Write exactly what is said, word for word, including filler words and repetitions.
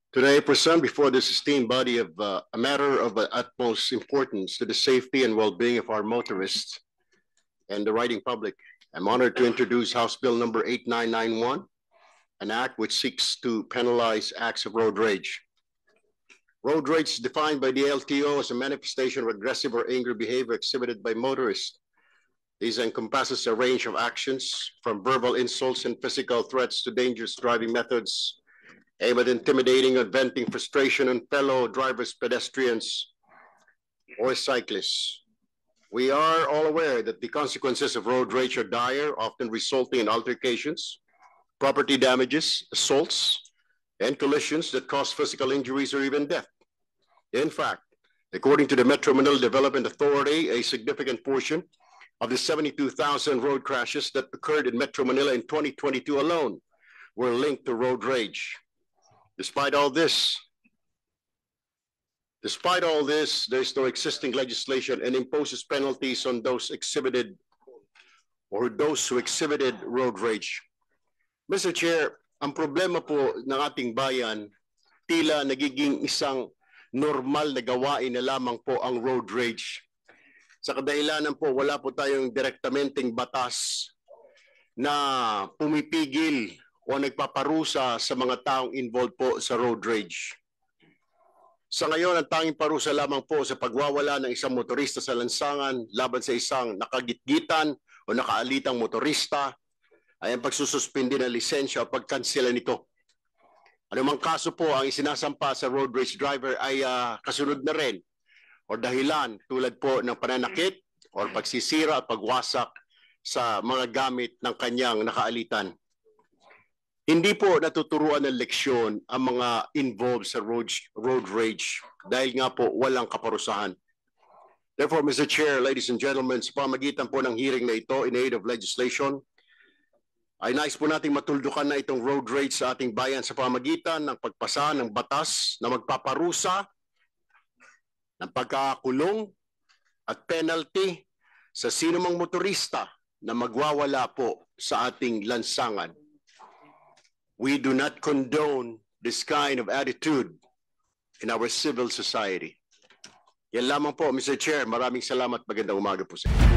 Today, I present before this esteemed body of uh, a matter of uh, utmost importance to the safety and well-being of our motorists and the riding public. I'm honored to introduce House Bill number eight nine nine one, an act which seeks to penalize acts of road rage. Road rage is defined by the L T O as a manifestation of aggressive or angry behavior exhibited by motorists. These encompasses a range of actions from verbal insults and physical threats to dangerous driving methods aimed at intimidating or venting frustration on fellow drivers, pedestrians, or cyclists. We are all aware that the consequences of road rage are dire, often resulting in altercations, property damages, assaults, and collisions that cause physical injuries or even death. In fact, according to the Metro Manila Development Authority, a significant portion of the seventy-two thousand road crashes that occurred in Metro Manila in twenty twenty-two alone were linked to road rage. Despite all this, despite all this, there's no existing legislation and imposes penalties on those exhibited or those who exhibited road rage. Mister Chair, ang problema po ng ating bayan, tila nagiging isang normal na gawain na lamang po ang road rage. Sa kadahilanan po, wala po tayong direktamenteng batas na pumipigil o nagpaparusa sa mga taong involved po sa road rage. Sa ngayon, ang tanging parusa lamang po sa pagwawala ng isang motorista sa lansangan laban sa isang nakagitgitan o nakaalitang motorista ay ang pagsususpindi ng lisensya o pagkansela nito. Anumang kaso po ang isinasampa sa road rage driver ay uh, kasunod na rin o dahilan tulad po ng pananakit o pagsisira at pagwasak sa mga gamit ng kanyang nakaalitan. Hindi po natuturuan ng leksyon ang mga involved sa road, road rage dahil nga po walang kaparusahan. Therefore, Mister Chair, ladies and gentlemen, sa pamagitan po ng hearing na ito in aid of legislation, ay nais po nating matuldukan na itong road rage sa ating bayan sa pamagitan ng pagpasa ng batas na magpaparusa ng pagkakulong at penalty sa sinumang motorista na magwawala po sa ating lansangan. We do not condone this kind of attitude in our civil society. Yan lamang po, Mister Chair. Maraming salamat. Magandang umaga po sa inyo.